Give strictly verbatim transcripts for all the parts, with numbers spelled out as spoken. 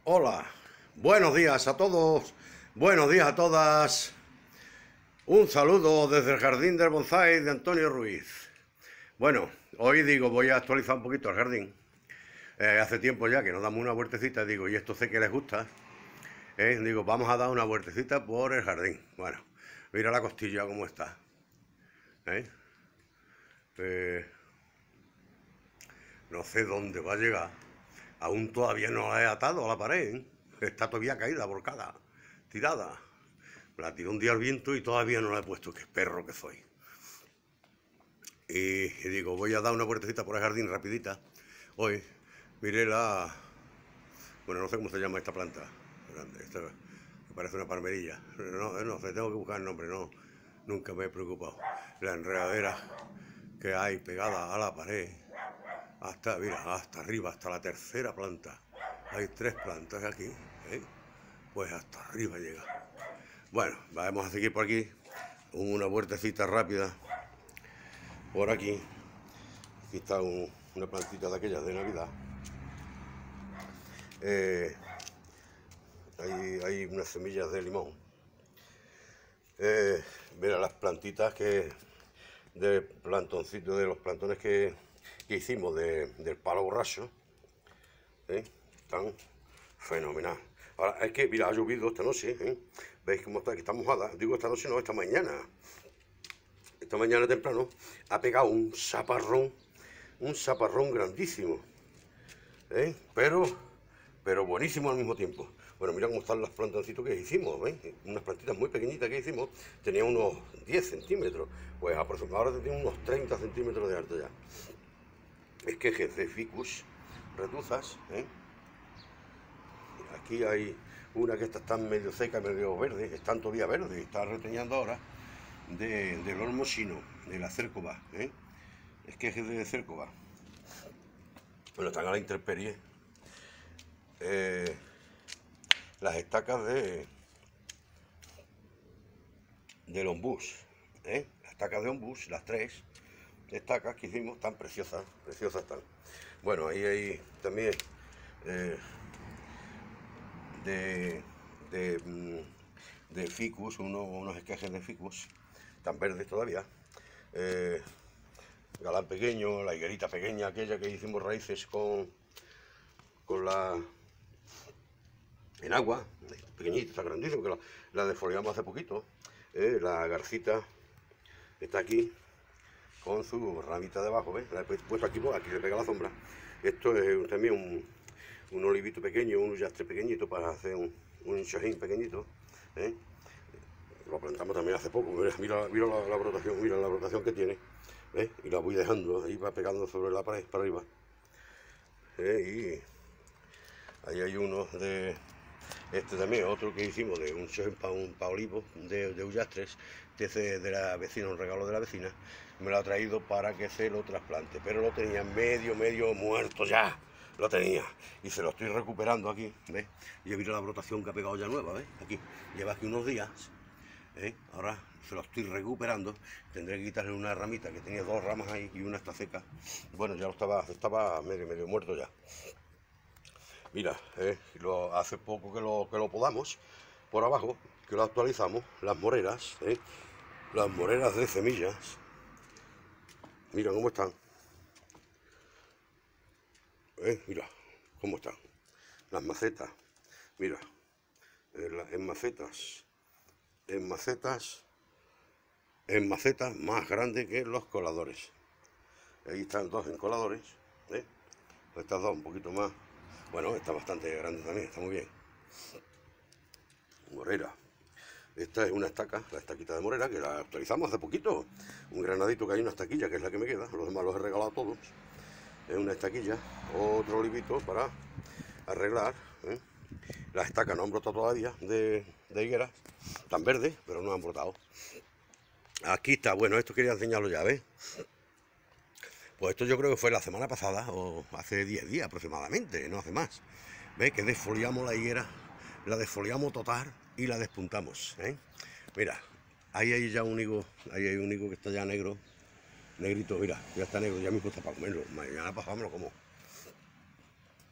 Hola, buenos días a todos, buenos días a todas. Un saludo desde el Jardín del Bonsái de Antonio Ruiz. Bueno, hoy digo, voy a actualizar un poquito el jardín. Eh, hace tiempo ya que nos damos una vueltecita, digo, y esto sé que les gusta. Eh, digo, vamos a dar una vueltecita por el jardín. Bueno, mira la costilla cómo está. ¿Eh? Eh, no sé dónde va a llegar. Aún todavía no la he atado a la pared, ¿eh? Está todavía caída, volcada, tirada. La tiró un día al viento y todavía no la he puesto. Qué perro que soy. Y, y digo, voy a dar una vueltecita por el jardín rapidita. Hoy miré la... Bueno, no sé cómo se llama esta planta grande. Esta me parece una palmerilla. No, no sé, tengo que buscar el nombre. No, nunca me he preocupado. La enredadera que hay pegada a la pared. Hasta, mira, hasta arriba, hasta la tercera planta. Hay tres plantas aquí, ¿eh? Pues hasta arriba llega. Bueno, vamos a seguir por aquí. Una vueltecita rápida. Por aquí. Aquí está un, una plantita de aquellas de Navidad. Eh, hay, hay unas semillas de limón. Eh, mira las plantitas que de plantoncito, de los plantones que, que hicimos de, del palo borracho. ¿Eh? Están fenomenal. Ahora es que, mira, ha llovido esta noche, ¿eh? ¿Veis cómo está? Que está mojada. Digo esta noche, no, esta mañana. Esta mañana temprano ha pegado un chaparrón, un chaparrón grandísimo, ¿eh? Pero, pero buenísimo al mismo tiempo. Bueno, mira cómo están los plantoncitos que hicimos, ¿veis? Unas plantitas muy pequeñitas que hicimos, tenía unos diez centímetros, pues aproximadamente ahora tiene unos treinta centímetros de alto ya. Esquejes de ficus, retuzas, ¿eh? Aquí hay una que está, está medio seca, medio verde, están todavía verdes, está retoñando ahora, de, del olmo chino, de la cércova, ¿eh? Esquejes de cércova. Bueno, están a la intemperie. Eh, las estacas de del ombús, ¿eh? Las estacas de ombús, las tres estacas que hicimos, están preciosas, preciosas están. Bueno, ahí hay también eh, de, de, de ficus, uno, unos esquejes de ficus, tan verdes todavía. Eh, galán pequeño, la higuerita pequeña, aquella que hicimos raíces con, con la... en agua, pequeñita, está grandísima, que la, la defoliamos hace poquito. Eh, la garcita está aquí, con su ramita debajo, ¿ves? La he puesto aquí, aquí le pega la sombra. Esto es también un, un olivito pequeño, un uyastre pequeñito para hacer un, un chojín pequeñito, ¿eh? Lo plantamos también hace poco. Mira, mira, mira la, la brotación, mira la brotación que tiene, ¿ves? Y la voy dejando, ahí va pegando sobre la pared para arriba, ¿eh? Y ahí hay uno de este también, otro que hicimos de un chojín para un pa olivo de, de uyastres, de, de la vecina, un regalo de la vecina. Me lo ha traído para que se lo trasplante, pero lo tenía medio, medio muerto ya, lo tenía, y se lo estoy recuperando aquí, ¿ves? Y mira la brotación que ha pegado ya nueva, ¿ves? Aquí, lleva aquí unos días, ¿eh? Ahora se lo estoy recuperando, tendré que quitarle una ramita, que tenía dos ramas ahí y una está seca. Bueno, ya lo estaba, estaba medio, medio muerto ya. Mira, ¿eh? Lo, hace poco que lo, que lo podamos, por abajo, que lo actualizamos, las moreras, ¿eh? Las moreras de semillas. Mira cómo están. ¿Eh? Mira cómo están. Las macetas. Mira. En macetas. En macetas. En macetas más grandes que los coladores. Ahí están dos en coladores. ¿Eh? Estas dos un poquito más. Bueno, está bastante grande también. Está muy bien. Morera. Esta es una estaca, la estaquita de morera, que la actualizamos hace poquito. Un granadito que hay, una estaquilla, que es la que me queda. Los demás los he regalado todos. Es una estaquilla, otro olivito para arreglar, ¿eh? Las estacas no han brotado todavía de, de higueras, están verdes, pero no han brotado. Aquí está, bueno, esto quería enseñarlo ya, ¿ves? Pues esto yo creo que fue la semana pasada, o hace diez días aproximadamente, no hace más. ¿Ves? Que desfoliamos la higuera, la desfoliamos total y la despuntamos, ¿eh? Mira, ahí hay ya un higo, ahí hay un higo que está ya negro. Negrito, mira, ya está negro, ya mismo está para comerlo. Mañana pasado me lo como.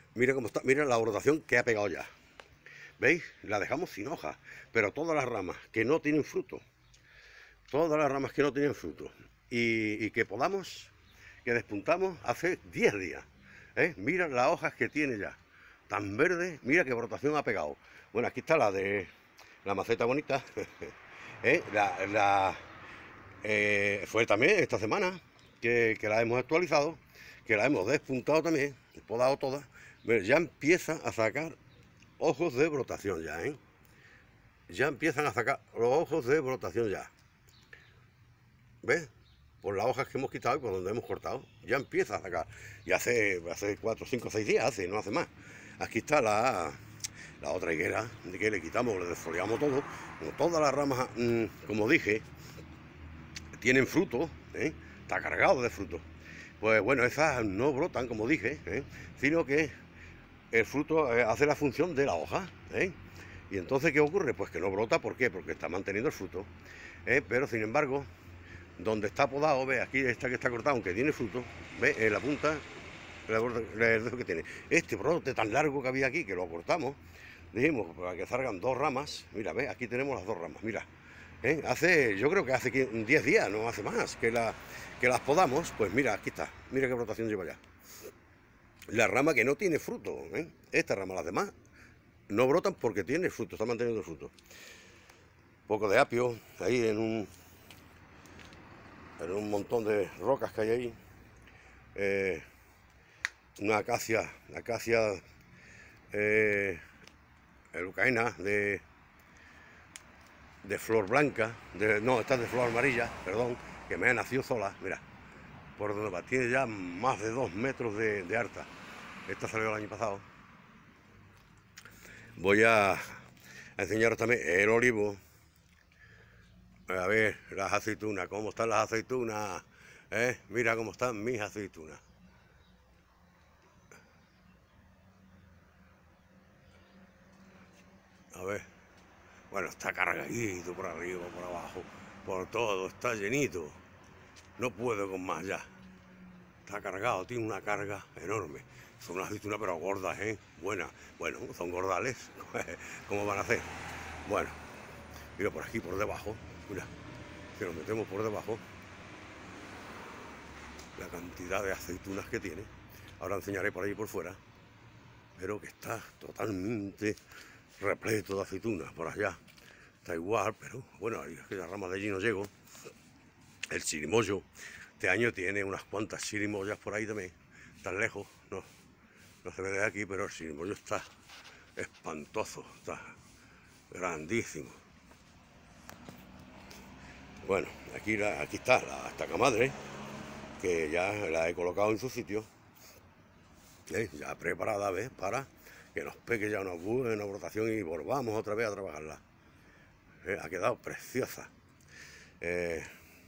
Mira cómo está, mira la brotación que ha pegado ya. ¿Veis? La dejamos sin hojas, pero todas las ramas que no tienen fruto, todas las ramas que no tienen fruto, y, y que podamos, que despuntamos hace diez días. ¿Eh? Mira las hojas que tiene ya, tan verde, mira qué brotación ha pegado. Bueno, aquí está la de la maceta bonita, ¿eh? la, la eh, fue también esta semana que, que la hemos actualizado, que la hemos despuntado también, podado todas. Ya empieza a sacar ojos de brotación ya, ¿eh? Ya empiezan a sacar los ojos de brotación ya. ¿Ves? Por las hojas que hemos quitado y por donde hemos cortado. Ya empieza a sacar. Y hace, hace cuatro, cinco, seis días, hace, no hace más. Aquí está la, la otra higuera, de que le quitamos, le desfoliamos todo. Como todas las ramas, mmm, como dije, tienen fruto, ¿eh? Está cargado de fruto. Pues bueno, esas no brotan, como dije, ¿eh? Sino que el fruto eh, hace la función de la hoja, ¿eh? Y entonces, ¿qué ocurre? Pues que no brota, ¿por qué? Porque está manteniendo el fruto, ¿eh? Pero sin embargo, donde está podado, ve, aquí esta que está cortada, aunque tiene fruto, ve, en la punta, el dedo que tiene. Este brote tan largo que había aquí, que lo cortamos, dijimos, para que salgan dos ramas, mira, ve, aquí tenemos las dos ramas, mira. ¿Eh? Hace, yo creo que hace diez días, no hace más, que, la, que las podamos, pues mira, aquí está, mira qué brotación lleva ya. La rama que no tiene fruto, ¿eh? Esta rama, las demás, no brotan porque tiene fruto, está manteniendo el fruto. Un poco de apio, ahí en un, en un montón de rocas que hay ahí. Eh, una acacia, acacia eh, elucaena de... de flor blanca, de, no, esta es de flor amarilla, perdón, que me ha nacido sola, mira, por donde va, tiene ya más de dos metros de, de alta. Esta salió el año pasado. Voy a, a enseñaros también el olivo. A ver, las aceitunas, cómo están las aceitunas, ¿eh? Mira cómo están mis aceitunas. A ver. Bueno, está cargadito por arriba, por abajo, por todo, está llenito. No puedo con más ya. Está cargado, tiene una carga enorme. Son unas aceitunas pero gordas, ¿eh? Buenas. Bueno, son gordales. ¿Cómo van a hacer? Bueno, mira por aquí, por debajo. Mira, si nos metemos por debajo, la cantidad de aceitunas que tiene. Ahora enseñaré por ahí por fuera. Pero que está totalmente repleto de aceitunas. Por allá está igual, pero bueno, es que la rama de allí no llego. El chirimoyo este año tiene unas cuantas chirimoyas por ahí también, tan lejos, no, no se ve de aquí, pero el chirimoyo está espantoso, está grandísimo. Bueno, aquí, la, aquí está la estaca madre, que ya la he colocado en su sitio, ¿eh? Ya preparada, ¿ves? Para que nos pegue ya una buena brotación y volvamos otra vez a trabajarla. ¿Eh? Ha quedado preciosa. Eh,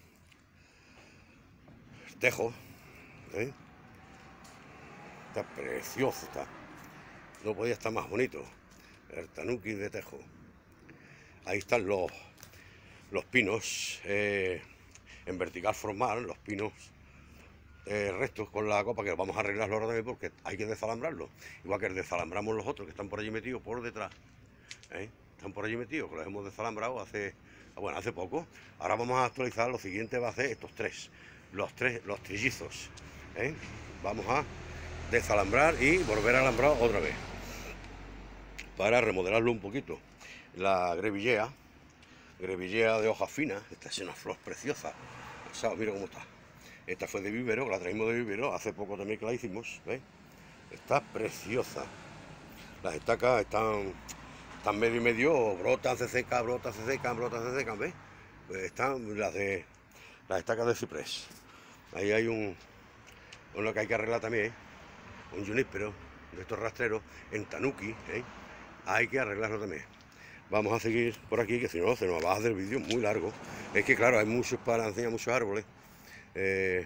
el tejo, ¿eh? Está precioso, está. No podía estar más bonito. El tanuki de tejo. Ahí están los, los pinos eh, en vertical formal, los pinos eh, rectos con la copa, que vamos a arreglarlo ahora también porque hay que desalambrarlo. Igual que desalambramos los otros que están por allí metidos por detrás. ¿Eh? Están por allí metidos, que los hemos desalambrado hace, bueno, hace poco. Ahora vamos a actualizar, lo siguiente va a ser estos tres, los tres, los trillizos. ¿Eh? Vamos a desalambrar y volver a alambrar otra vez para remodelarlo un poquito. La grevillea, grevillea de hojas finas, esta es una flor preciosa. O sea, mira cómo está. Esta fue de vivero, la traímos de vivero, hace poco también que la hicimos, ¿veis? Está preciosa. Las estacas están, están medio y medio, brotan, se secan, brotan, se secan, brotan, se secan, ¿veis? Pues están las de las estacas de ciprés. Ahí hay un, uno que hay que arreglar también, ¿eh? Un junípero de estos rastreros en tanuki, ¿eh? Hay que arreglarlo también. Vamos a seguir por aquí, que si no se nos va a hacer el vídeo muy largo. Es que claro, hay muchos para enseñar, muchos árboles. Eh,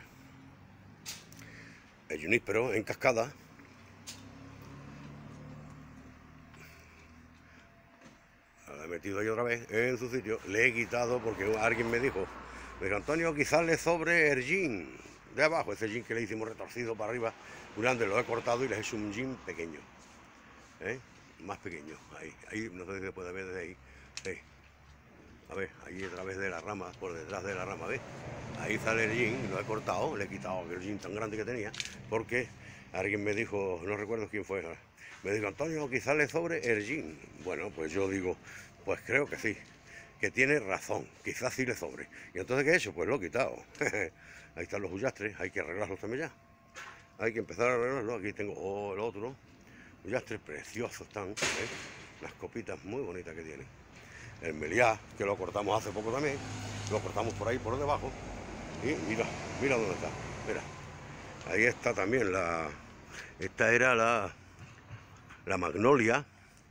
el junípero en cascada. Lo he metido ahí otra vez en su sitio. Le he quitado porque alguien me dijo, me dijo, Antonio, quizás le sobre ergín. de abajo, ese jean que le hicimos retorcido para arriba, grande, lo he cortado y les he hecho un jean pequeño, ¿eh? Más pequeño, ahí, ahí, no sé si se puede ver desde ahí, sí. A ver, ahí a través de la rama, por detrás de la rama, ¿ves? Ahí sale el jean, lo he cortado, le he quitado el jean tan grande que tenía, porque alguien me dijo, no recuerdo quién fue, me dijo, Antonio, quizás le sobre el jean. Bueno, pues yo digo, pues creo que sí, que tiene razón, quizás sí le sobre. Y entonces, ¿qué he hecho? Pues lo he quitado. Ahí están los huyastres, hay que arreglarlos también ya. Hay que empezar a arreglarlos. Aquí tengo oh, el otro. Huyastres preciosos están, ¿eh? Las copitas muy bonitas que tiene. El meliá, que lo cortamos hace poco también, lo cortamos por ahí, por debajo, y mira, mira dónde está, mira, ahí está también la, esta era la, la magnolia,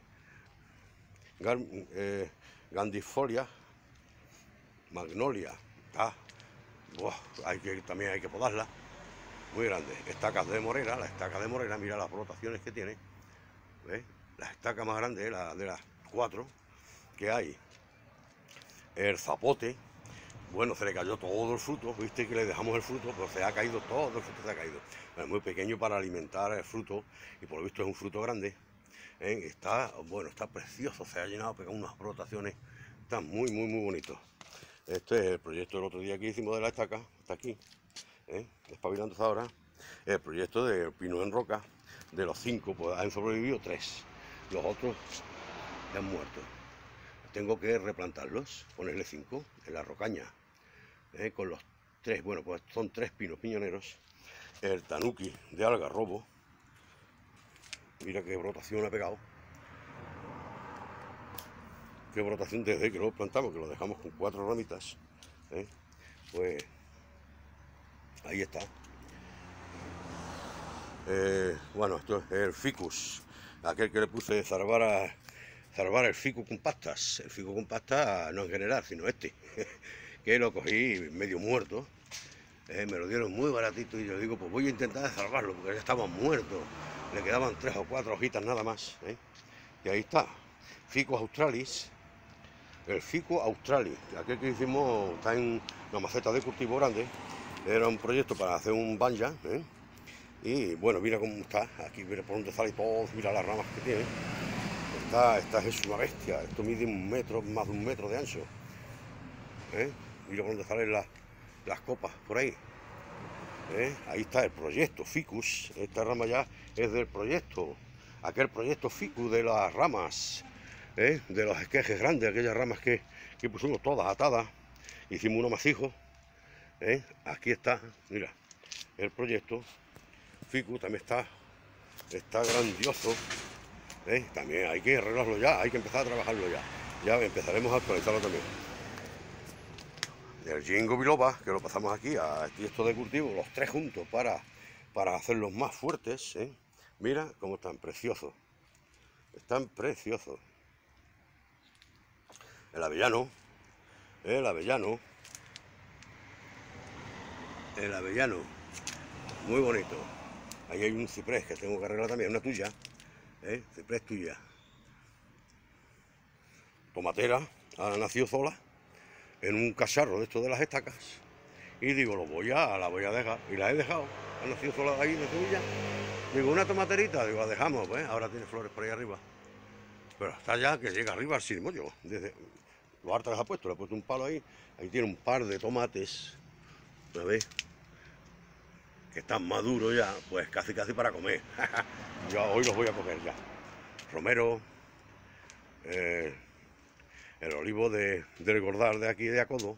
eh, gandifolia, magnolia, ah, buah, hay que, también hay que podarla, muy grande, estacas de morera, la estaca de morera, mira las brotaciones que tiene, ¿ves? La estaca más grande, la de las cuatro que hay. El zapote, bueno, se le cayó todo el fruto, viste que le dejamos el fruto, pero se ha caído todo el fruto, se ha caído. Es muy pequeño para alimentar el fruto y por lo visto es un fruto grande. ¿Eh? Está, bueno, está precioso, se ha llenado, pegado unas brotaciones, está muy, muy, muy bonito. Este es el proyecto del otro día que hicimos de la estaca, está aquí, ¿eh? Espabilando ahora. El proyecto de pino en roca, de los cinco, pues han sobrevivido tres, los otros ya han muerto. Tengo que replantarlos, ponerle cinco en la rocaña, ¿eh? Con los tres, bueno, pues son tres pinos piñoneros. El tanuki de algarrobo, mira qué brotación ha pegado, qué brotación desde que lo plantamos, que lo dejamos con cuatro ramitas, ¿eh? Pues ahí está. Eh, bueno, esto es el ficus, aquel que le puse de zarbar a salvar el fico con pastas, el fico con pastas no en general, sino este, que lo cogí medio muerto, eh, me lo dieron muy baratito y yo digo, pues voy a intentar salvarlo, porque ya estaba muerto, le quedaban tres o cuatro hojitas nada más, ¿eh? Y ahí está, Ficus australis, el Ficus australis, aquel que hicimos está en una maceta de cultivo grande, era un proyecto para hacer un banya, ¿eh? Y bueno, mira cómo está, aquí mira por donde sale todo, mira las ramas que tiene. Esta, esta es una bestia, esto mide un metro, más de un metro de ancho, ¿eh? Mira por donde salen las, las copas, por ahí, ¿eh? Ahí está el proyecto Ficus, esta rama ya es del proyecto, aquel proyecto Ficus de las ramas, ¿eh? De los esquejes grandes, aquellas ramas que, que pusimos todas atadas, hicimos uno masijo, ¿eh? Aquí está, mira, el proyecto Ficus también está, está grandioso. ¿Eh? También hay que arreglarlo ya, hay que empezar a trabajarlo ya. Ya empezaremos a actualizarlo también. El Ginkgo biloba, que lo pasamos aquí a esto de cultivo, los tres juntos para, para hacerlos más fuertes, ¿eh? Mira cómo están preciosos. Están preciosos. El avellano, el avellano, el avellano, muy bonito. Ahí hay un ciprés que tengo que arreglar también, una tuya. ¿Eh? Ciprés tuya. Tomatera, ha nacido sola en un cacharro de estos de las estacas y digo, lo voy a, la voy a dejar y la he dejado, ha nacido sola ahí de Sevilla. Digo, una tomaterita, digo, la dejamos, pues ahora tiene flores por ahí arriba, pero hasta ya que llega arriba al sirmollo, desde lo harta que se ha puesto, le he puesto un palo ahí, ahí tiene un par de tomates, ¿lo ves? Que están maduros ya, pues casi casi para comer. Yo hoy los voy a comer ya. Romero, eh, el olivo de, del Gordal de aquí de Acodo,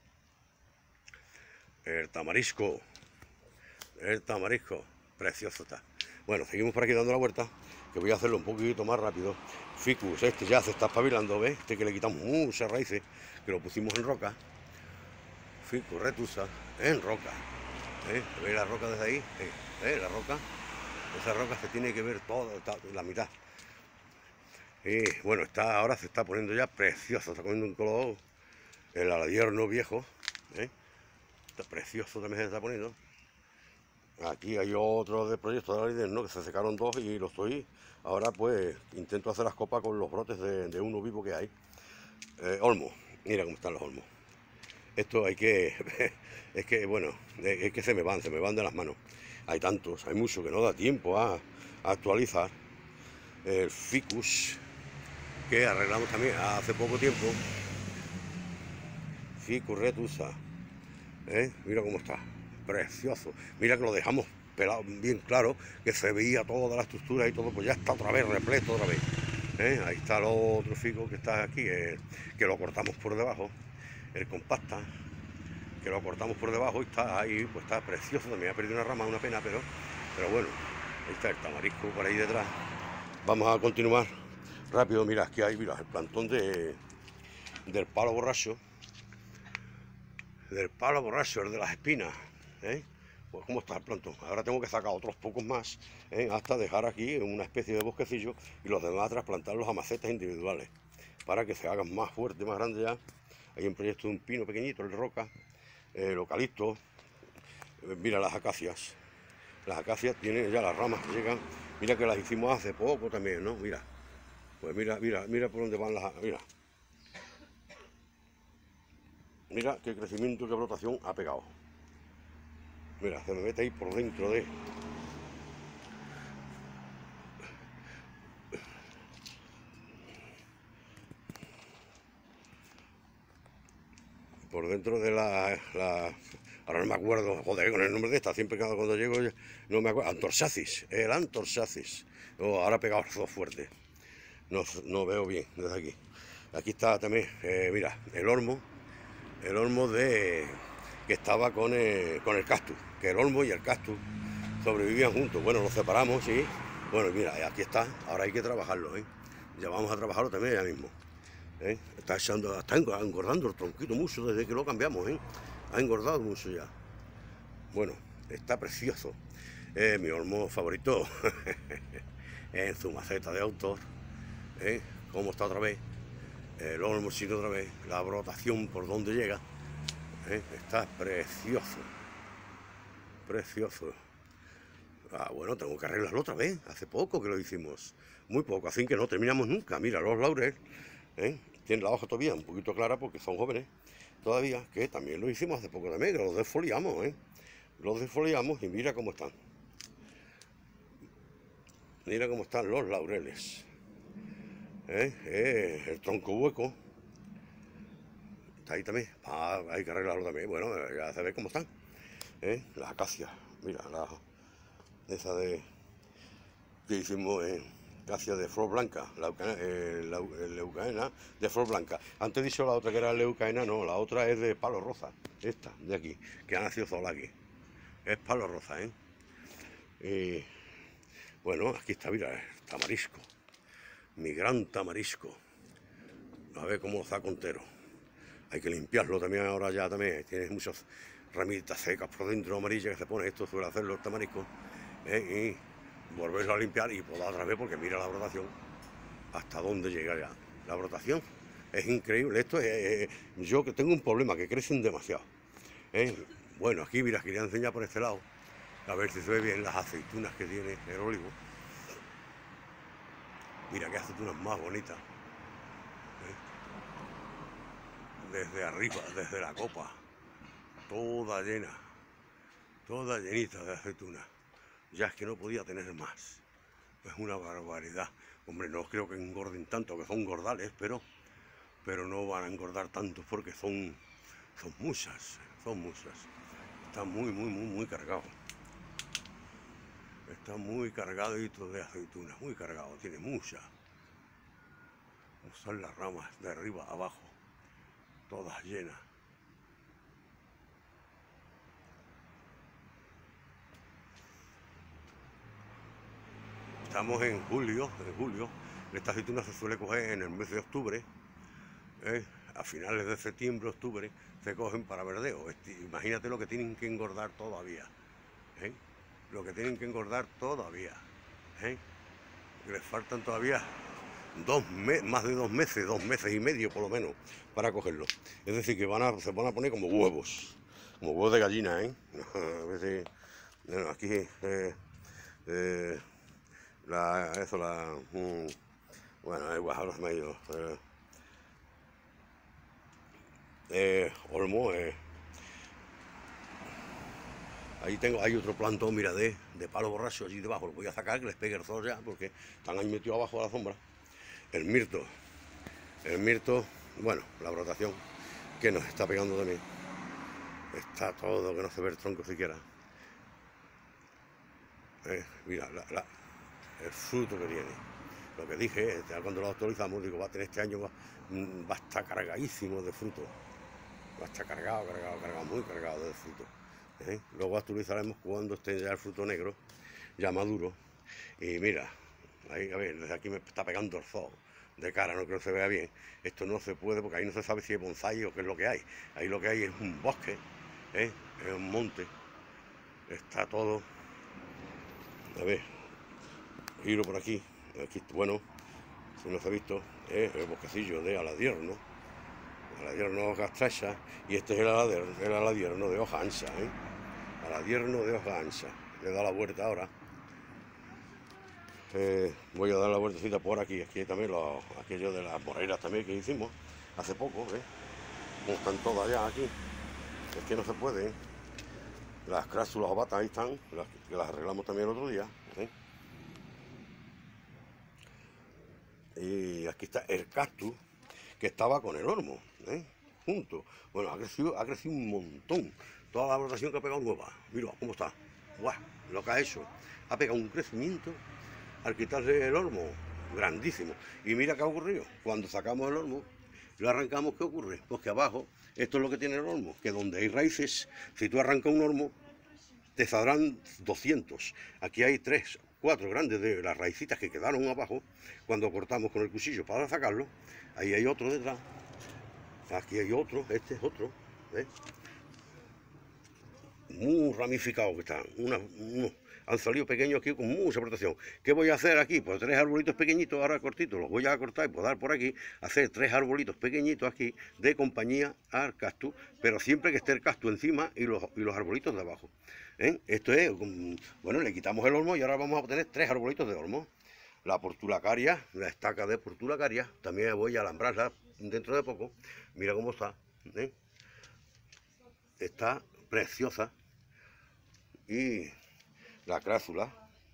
el tamarisco, el tamarisco, precioso está. Bueno, seguimos por aquí dando la vuelta, que voy a hacerlo un poquito más rápido. Ficus, este ya se está espabilando, ¿ves? Este que le quitamos muchas raíces, que lo pusimos en roca. Ficus retusa, en roca. ¿Eh? ¿Veis la roca desde ahí? ¿Eh? La roca, esa roca se tiene que ver toda, la mitad. Y bueno, está, ahora se está poniendo ya precioso, está poniendo un color, el aladierno viejo, ¿eh? Está precioso también se está poniendo. Aquí hay otro de proyectos de aladierno, que se secaron dos y los estoy, ahora pues intento hacer las copas con los brotes de, de uno vivo que hay. Eh, olmo, mira cómo están los olmos. esto hay que, es que, bueno, es que se me van, se me van de las manos. Hay tantos, hay mucho que no da tiempo a, a actualizar. El ficus, que arreglamos también hace poco tiempo. Ficus retusa, ¿eh? Mira cómo está, precioso. Mira que lo dejamos pelado bien claro, que se veía toda la estructura y todo, pues ya está otra vez repleto otra vez. ¿Eh? Ahí está el otro fico que está aquí, eh, que lo cortamos por debajo, el compacta, que lo cortamos por debajo y está ahí, pues está precioso. También ha perdido una rama, una pena, pero, pero bueno, ahí está el tamarisco por ahí detrás. Vamos a continuar rápido. Mira, aquí hay, mira, el plantón de, del palo borracho, del palo borracho, el de las espinas, ¿eh? Pues cómo está el plantón. Ahora tengo que sacar otros pocos más, ¿eh? Hasta dejar aquí una especie de bosquecillo y los demás trasplantarlos a macetas individuales para que se hagan más fuertes, más grandes ya. Hay un proyecto de un pino pequeñito, el roca, el eucalipto. Mira las acacias. Las acacias tienen ya las ramas que llegan. Mira que las hicimos hace poco también, ¿no? Mira. Pues mira, mira, mira por dónde van las... Mira. Mira qué crecimiento y qué brotación ha pegado. Mira, se me mete ahí por dentro de... Por dentro de la... la... Ahora no me acuerdo, joder, con el nombre de esta, siempre cada cuando llego no me acuerdo. Antorsacis, el Antorsacis. Oh, ahora ha pegado los dos fuertes. No, no veo bien desde aquí. Aquí está también, eh, mira, el olmo. El olmo de... que estaba con el, con el cactus. Que el olmo y el cactus sobrevivían juntos. Bueno, los separamos y... Bueno, mira, aquí está. Ahora hay que trabajarlo, ¿eh? Ya vamos a trabajarlo también ya mismo. ¿Eh? Está echando, está engordando el tronquito mucho desde que lo cambiamos, ¿eh? Ha engordado mucho ya. Bueno, está precioso. Eh, mi olmo favorito. En su maceta de autor. ¿Eh? Cómo está otra vez. El olmo sigue otra vez. La brotación por donde llega. ¿Eh? Está precioso. Precioso. Ah, bueno, tengo que arreglarlo otra vez. Hace poco que lo hicimos. Muy poco, así que no terminamos nunca. Mira, los laureles, ¿eh? Tienen la hoja todavía un poquito clara porque son jóvenes todavía, que también lo hicimos hace poco también, que los desfoliamos, ¿eh? Los desfoliamos y mira cómo están. Mira cómo están los laureles. ¿Eh? Eh, el tronco hueco. Está ahí también. Ah, hay que arreglarlo también. Bueno, ya se ve cómo están. ¿Eh? Las acacias. Mira, la esa de que hicimos en acacia de flor blanca, la, eh, la, la leucaena de flor blanca. Antes he dicho la otra que era leucaena, no, la otra es de palo rosa, esta de aquí, que ha nacido sola aquí. Es palo rosa, ¿eh? Y bueno, aquí está, mira, el tamarisco, mi gran tamarisco. A ver cómo está contero. Hay que limpiarlo también ahora ya también. Tiene muchas ramitas secas por dentro, amarillas que se pone. Esto suele hacerlo el tamarisco. ¿Eh? Y volverlo a limpiar y podar otra vez porque mira la brotación. Hasta dónde llega ya. La brotación es increíble. Esto es... Eh, yo que tengo un problema, que crecen demasiado. ¿Eh? Bueno, aquí mira, quería enseñar por este lado. A ver si se ve bien las aceitunas que tiene el olivo. Mira qué aceitunas más bonitas. Desde arriba, desde la copa, toda llena, toda llenita de aceitunas. Ya es que no podía tener más. Es una barbaridad. Hombre, no creo que engorden tanto, que son gordales, pero, pero no van a engordar tanto porque son, son muchas, son muchas. Está muy, muy, muy, muy cargado. Está muy cargadito de aceitunas, muy cargado, tiene muchas. Son las ramas de arriba a abajo, todas llenas. Estamos en julio, en julio. Esta aceituna se suele coger en el mes de octubre, ¿eh? A finales de septiembre, octubre, se cogen para verdeo. Imagínate lo que tienen que engordar todavía, ¿eh? Lo que tienen que engordar todavía, ¿eh? Les faltan todavía dos meses, más de dos meses, dos meses y medio por lo menos, para cogerlo. Es decir, que van a, se van a poner como huevos, como huevos de gallina, ¿eh? A veces, bueno, aquí, eh, eh, la, eso, la, mm, bueno, igual, ahora me he ido. Eh, eh, olmo. Eh, ahí tengo, hay otro plantón, mira, de, de palo borracho allí debajo. Lo voy a sacar, que les pegue el sol ya, porque están ahí metidos abajo a la sombra. El mirto, el mirto, bueno, la brotación que nos está pegando también. Está todo, que no se ve el tronco siquiera. Eh, mira, la, la, el fruto que tiene. Lo que dije, ya cuando lo actualizamos, digo, va a tener este año, va, va a estar cargadísimo de fruto. Va a estar cargado, cargado, cargado, muy cargado de fruto. ¿Eh? Luego actualizaremos cuando esté ya el fruto negro, ya maduro. Y mira, ahí, a ver, desde aquí me está pegando el sol de cara, no creo que se vea bien. Esto no se puede porque ahí no se sabe si es bonsái o qué es lo que hay. Ahí lo que hay es un bosque, ¿eh? Es un monte. Está todo. A ver, giro por aquí. Aquí, bueno, si no se ha visto, es el bosquecillo de aladierno. Aladierno hoja estrecha. Y este es el aladierno, el aladierno de hoja ancha, ¿eh? Aladierno de hoja ancha. Le da la vuelta ahora. Eh, voy a dar la vueltecita por aquí. Aquí también los, aquellos de las moreras también que hicimos hace poco, ¿eh? Como están todas ya aquí. Es que no se puede, ¿eh? Las crásulas ovatas ahí están, las, que las arreglamos también el otro día, ¿eh? Y aquí está el cactus que estaba con el olmo, ¿eh? Junto. Bueno, ha crecido, ha crecido un montón. Toda la brotación que ha pegado nueva. Mira cómo está. ¡Guau! Lo que ha hecho. Ha pegado un crecimiento al quitarle el olmo. Grandísimo. Y mira qué ha ocurrido. Cuando sacamos el olmo, lo arrancamos, ¿qué ocurre? Pues que abajo, esto es lo que tiene el olmo, que donde hay raíces, si tú arrancas un olmo, te saldrán doscientos. Aquí hay tres, cuatro grandes de las raicitas que quedaron abajo cuando cortamos con el cuchillo para sacarlo. Ahí hay otro detrás. Aquí hay otro, este es otro. ¿Ves? Muy ramificado que están. Una, uno, han salido pequeños aquí con mucha protección. ¿Qué voy a hacer aquí? Pues tres arbolitos pequeñitos, ahora cortitos, los voy a cortar y podar por aquí, hacer tres arbolitos pequeñitos aquí de compañía al cactus, pero siempre que esté el cactus encima y los, y los arbolitos de abajo. ¿Eh? Esto es, bueno, le quitamos el olmo y ahora vamos a obtener tres arbolitos de olmo. La portulacaria, la estaca de portulacaria, también voy a alambrarla dentro de poco. Mira cómo está, ¿eh? Está preciosa. Y la crásula,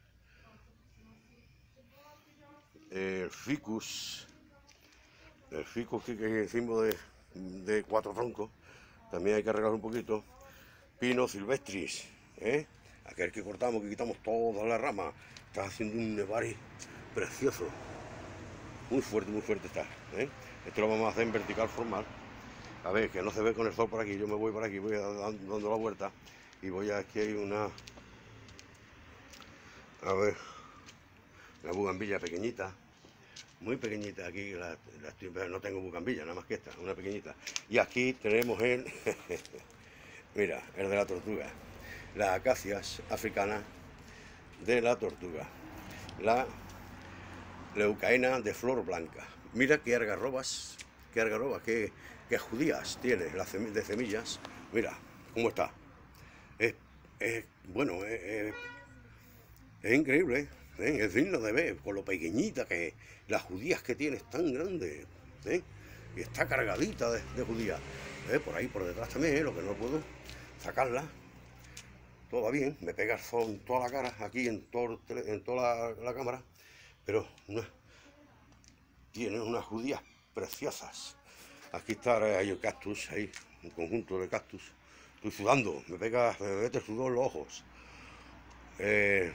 el ficus, el ficus que, que hicimos de, de cuatro troncos, también hay que arreglar un poquito. Pino silvestris, ¿eh? Aquel que cortamos, que quitamos toda la rama, está haciendo un nevari precioso, muy fuerte, muy fuerte está, ¿eh? Esto lo vamos a hacer en vertical formal. A ver, que no se ve con el sol por aquí, yo me voy por aquí, voy dando la vuelta y voy a, aquí hay una, a ver, la bugambilla pequeñita, muy pequeñita, aquí la, la estoy, no tengo bugambilla, nada más que esta, una pequeñita. Y aquí tenemos el, mira, el de la tortuga, las acacias africanas de la tortuga, la leucaena de flor blanca. Mira qué algarrobas, qué algarrobas, qué, qué judías tiene, las sem de semillas. Mira cómo está. Es, es bueno, es, es, es increíble, ¿eh? Es digno de ver, con lo pequeñita que las judías que tiene, es tan grande, ¿eh? Y está cargadita de, de judías. ¿Eh? Por ahí, por detrás también, ¿eh? Lo que no puedo sacarla. Todo bien, me pega el sol en toda la cara, aquí en, todo, en toda la, la cámara, pero una, tiene unas judías preciosas. Aquí está, hay el cactus, ahí, un conjunto de cactus. Estoy sudando, me pega, me mete el sudor en los ojos. Eh,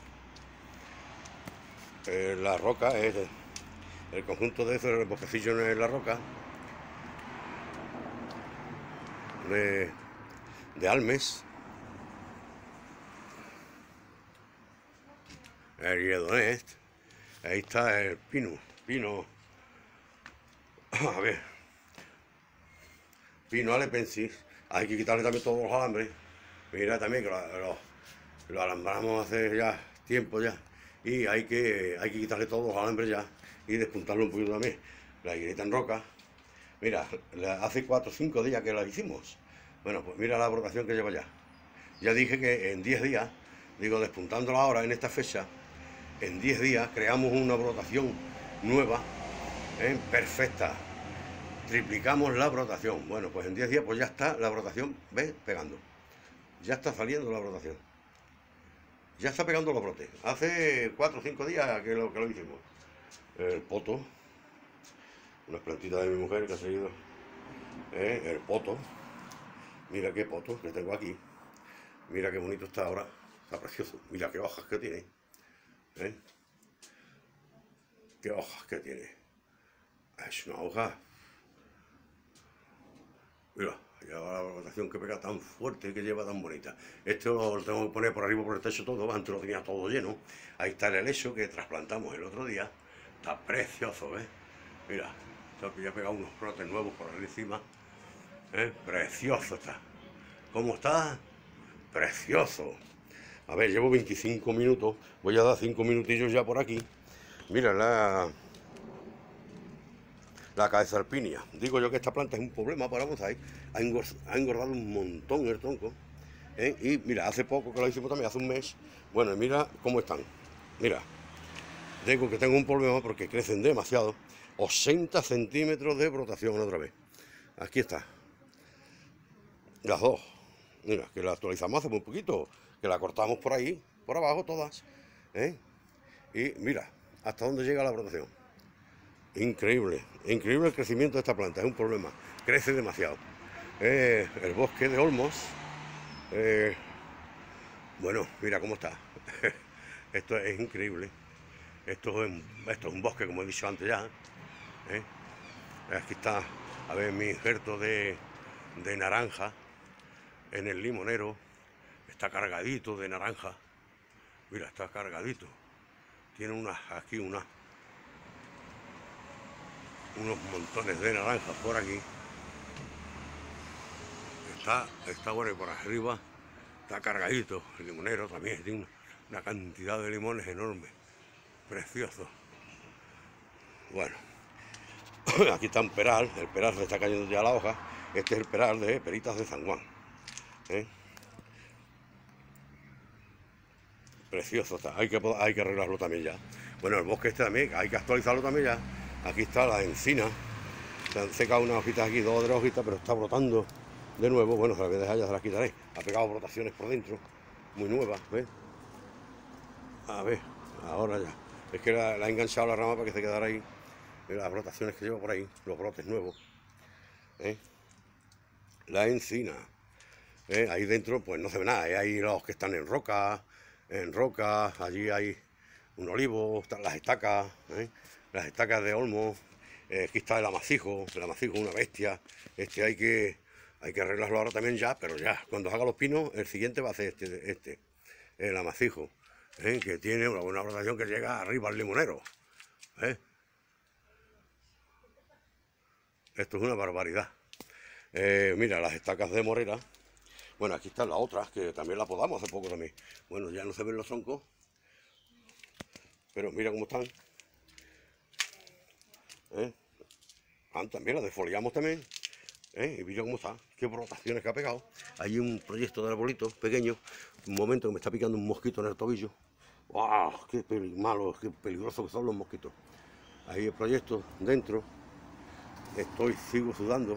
eh, la roca es el conjunto de eso, el bosquecillo en la roca de, de almes. El guiedonés, ahí está el pino, pino, a ver, pino alepensis. Hay que quitarle también todos los alambres. Mira también que lo, lo, lo alambramos hace ya tiempo ya. Y hay que, hay que quitarle todos los alambres ya y despuntarlo un poquito también. La higuerita en roca. Mira, hace cuatro o cinco días que la hicimos. Bueno, pues mira la brotación que lleva ya. Ya dije que en diez días, digo, despuntándola ahora en esta fecha, en diez días creamos una brotación nueva, ¿eh? Perfecta. triplicamos la brotación. Bueno, pues en diez días pues ya está la brotación, ¿ves? Pegando. Ya está saliendo la brotación. Ya está pegando los brotes. Hace cuatro o cinco días que lo, que lo hicimos. El poto, unas plantitas de mi mujer que ha salido. ¿Eh? El poto. Mira qué poto que tengo aquí. Mira qué bonito está ahora. Está precioso. Mira qué hojas que tiene. ¿Eh? Qué hojas que tiene. Es una hoja. Mira, lleva la brotación que pega tan fuerte, que lleva tan bonita. Esto lo tengo que poner por arriba por el techo todo. Antes lo tenía todo lleno. Ahí está el helecho que trasplantamos el otro día. Está precioso, ¿ves? Mira, ya he pegado unos brotes nuevos por ahí encima. ¿Eh? Precioso está. ¿Cómo está? Precioso. A ver, llevo veinticinco minutos. Voy a dar cinco minutillos ya por aquí. Mira la... La caezarpinia. Digo yo que esta planta es un problema para bonsai. Ha engordado un montón el tronco. ¿Eh? Y mira, hace poco que lo hicimos también, hace un mes. Bueno, mira cómo están. Mira. Digo que tengo un problema porque crecen demasiado. ochenta centímetros de brotación otra vez. Aquí está. Las dos. Mira, que la actualizamos hace muy poquito. Que la cortamos por ahí, por abajo todas. ¿Eh? Y mira, hasta dónde llega la brotación. Increíble, increíble el crecimiento de esta planta, es un problema. Crece demasiado. Eh, el bosque de olmos. Eh, bueno, mira cómo está. Esto es increíble. Esto es, esto es un bosque, como he dicho antes ya. ¿Eh? Aquí está, a ver, mi injerto de, de naranja en el limonero. Está cargadito de naranja. Mira, está cargadito. Tiene unas, aquí unas, unos montones de naranjas por aquí. Está, está bueno, y por arriba está cargadito. El limonero también tiene una, una cantidad de limones enorme. Precioso. Bueno, aquí está un peral. El peral se está cayendo ya la hoja. Este es el peral de Peritas de San Juan. ¿Eh? Precioso está. Hay que, hay que arreglarlo también ya. Bueno, el bosque este también, hay que actualizarlo también ya. Aquí está la encina. Se han secado unas hojitas aquí, dos o tres hojitas, pero está brotando de nuevo. Bueno, se las voy a dejar, ya se las quitaré. Ha pegado brotaciones por dentro, muy nuevas, ¿ves? A ver, ahora ya. Es que la, la he enganchado la rama para que se quedara ahí. Las brotaciones que lleva por ahí, los brotes nuevos. ¿Eh? La encina. ¿Eh? Ahí dentro pues no se ve nada. ¿Eh? Hay los que están en roca, en roca, allí hay un olivo, están las estacas, ¿eh? Las estacas de olmo. Eh, aquí está el amacijo, el amacijo es una bestia. Este hay que, hay que arreglarlo ahora también ya, pero ya, cuando haga los pinos, el siguiente va a ser este, este el amacijo, ¿eh? Que tiene una buena rotación que llega arriba al limonero. ¿Eh? Esto es una barbaridad. Eh, mira, las estacas de morera. Bueno, aquí están las otras, que también las podamos hace poco también. Bueno, ya no se ven los troncos, pero mira cómo están. ¿Eh? Ah, también las desfoliamos también. ¿Eh? Y mira cómo está, qué brotaciones que ha pegado. Hay un proyecto de arbolito pequeño. Un momento que me está picando un mosquito en el tobillo. ¡Wow! ¡Qué malo, qué peligrosos que son los mosquitos! Ahí el proyecto dentro. Estoy, sigo sudando.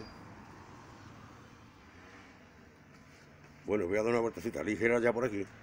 Bueno, voy a dar una vueltecita ligera ya por aquí.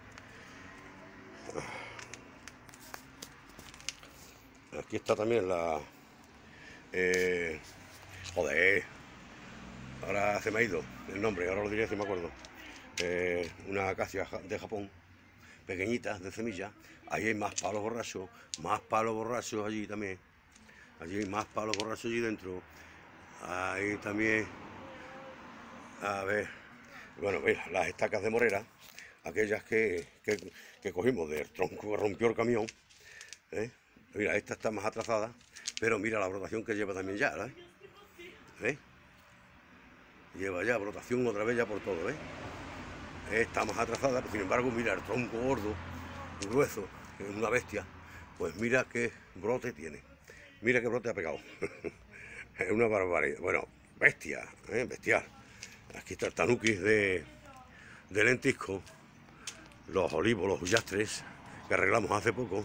Aquí está también la... Eh, joder, ahora se me ha ido el nombre, ahora lo diré si me acuerdo. Eh, una acacia de Japón, pequeñita, de semilla. Ahí hay más palos borrachos, más palos borrachos allí también. Allí hay más palos borrachos allí dentro. Ahí también, a ver, bueno, mira, las estacas de morera, aquellas que, que, que cogimos del tronco que rompió el camión. ¿Eh? Mira, esta está más atrasada, pero mira la brotación que lleva también ya, ¿eh? ¿Eh? Lleva ya brotación otra vez ya por todo, ¿eh? Está más atrasada, pero sin embargo, mira el tronco gordo, grueso, es una bestia. Pues mira qué brote tiene, mira qué brote ha pegado. Es una barbaridad, bueno, bestia, ¿eh? Bestial. Aquí está el tanuki de, de lentisco, los olivos, los huyastres, que arreglamos hace poco.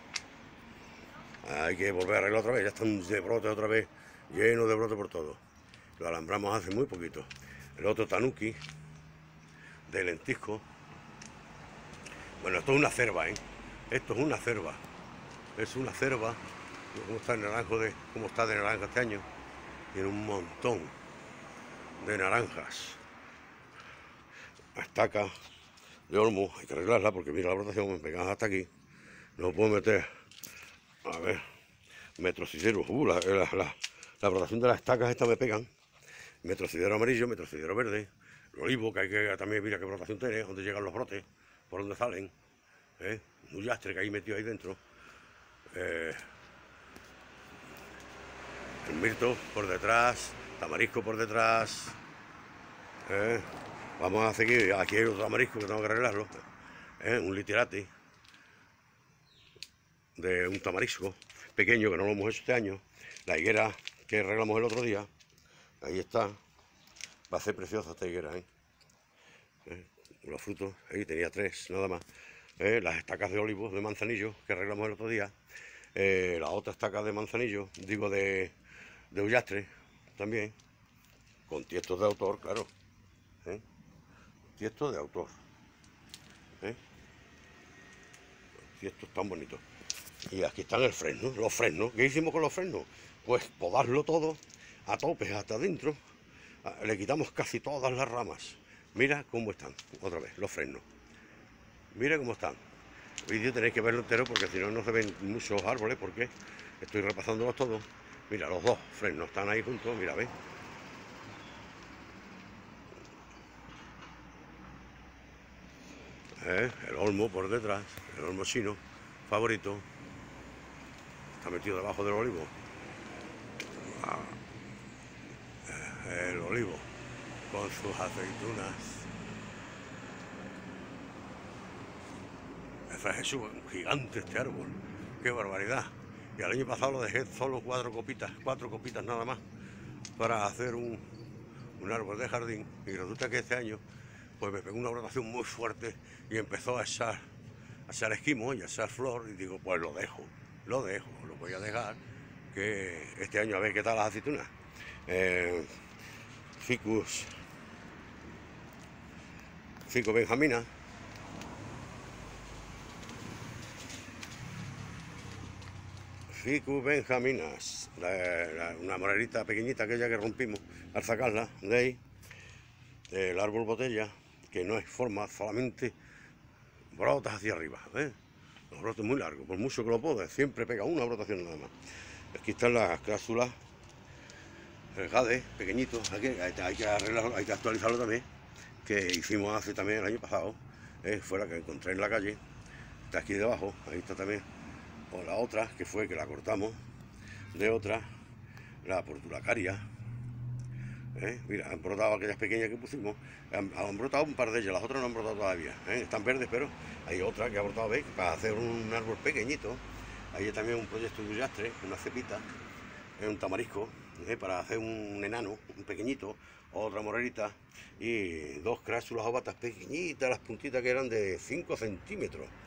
Hay que volver a arreglar otra vez, ya están de brote otra vez, lleno de brote por todo. lo alambramos hace muy poquito. El otro tanuki de lentisco. Bueno, esto es una cerva, ¿eh? Esto es una cerva. Es una cerva. ¿Cómo está el naranjo de, cómo está de naranja este año? Tiene un montón de naranjas. La estaca de olmo, hay que arreglarla porque mira la brotación, me pegan hasta aquí. No puedo meter, a ver, metrocidero. Uh, la, la, la, la brotación de las estacas estas me pegan. Metrocidero amarillo, metrocidero verde. El olivo, que hay que también, mira qué brotación tiene, dónde llegan los brotes, por dónde salen. ¿Eh? Un yastre que hay metido ahí dentro. Eh, el mirto por detrás, tamarisco por detrás. ¿Eh? Vamos a seguir, aquí hay otro tamarisco que tengo que arreglarlo. ¿Eh? Un litirati de un tamarisco pequeño que no lo hemos hecho este año. La higuera que arreglamos el otro día, ahí está. Va a ser preciosa esta higuera, ¿eh? ¿Eh? Los frutos, ahí tenía tres, nada más. ¿Eh? Las estacas de olivos de manzanillo que arreglamos el otro día. Eh, la otra estaca de manzanillo, digo de, de ullastre, también. Con tiestos de autor, claro. ¿Eh? Tiestos de autor. ¿Eh? Tiestos tan bonitos. Y aquí están el fresno, los fresnos. ¿Qué hicimos con los fresnos? Pues podarlo todo a tope hasta adentro. Le quitamos casi todas las ramas. Mira cómo están, otra vez, los fresnos. Mira cómo están. El vídeo tenéis que verlo entero porque si no, no se ven muchos árboles porque estoy repasándolos todos. Mira, los dos fresnos están ahí juntos, mira, ¿ves? ¿Eh? El olmo por detrás, el olmo chino, favorito. Está metido debajo del olivo. Ah. El olivo con sus aceitunas. Es un gigante este árbol, qué barbaridad. Y el año pasado lo dejé solo cuatro copitas, cuatro copitas nada más, para hacer un, un árbol de jardín. Y resulta que este año pues me pegó una brotación muy fuerte y empezó a echar, a echar esquimo y a echar flor. Y digo, pues lo dejo, lo dejo, lo voy a dejar, que este año a ver qué tal las aceitunas. Eh, Ficus, Ficus benjamina. Ficus benjaminas, la, la, una morerita pequeñita aquella que rompimos al sacarla de ahí. El árbol botella, que no es forma, solamente brotas hacia arriba, ¿eh? Los brotes muy largos, por mucho que lo podes, siempre pega una brotación nada más. Aquí están las cláusulas, el jade, pequeñito, aquí hay que arreglarlo, hay que actualizarlo también, que hicimos hace también el año pasado, ¿eh? Fue la que encontré en la calle, está aquí debajo, ahí está también. O la otra, que fue que la cortamos de otra, la portulacaria. ¿Eh? Mira, han brotado aquellas pequeñas que pusimos, han, han brotado un par de ellas, las otras no han brotado todavía, ¿eh? Están verdes, pero hay otra que ha brotado, ¿veis? Para hacer un árbol pequeñito. Hay también un proyecto de ullastre, una cepita, ¿eh? Un tamarisco, ¿eh? Para hacer un enano, un pequeñito, otra morerita y dos crásulas ovatas pequeñitas, las puntitas que eran de cinco centímetros.